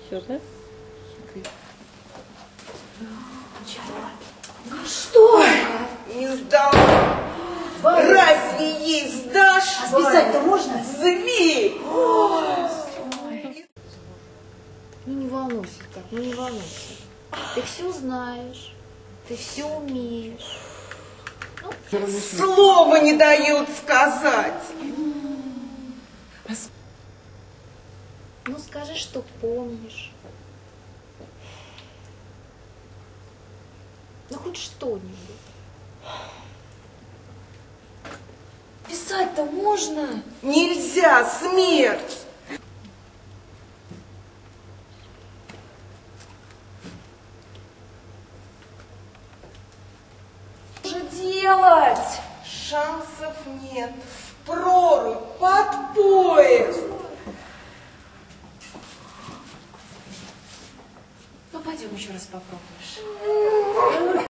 Все, да? Что? Не сдам. Разве ей сдашь? А списать-то можно? Зверь! Ну не волнуйся так, ну не волнуйся. Ты все знаешь, ты все умеешь. Слова не дают сказать. Ну скажи, что помнишь. Ну хоть что-нибудь. Писать-то можно? Нельзя, смерть. Что же делать? Шансов нет. В прорубь, под поезд. Ну пойдем еще раз попробуешь.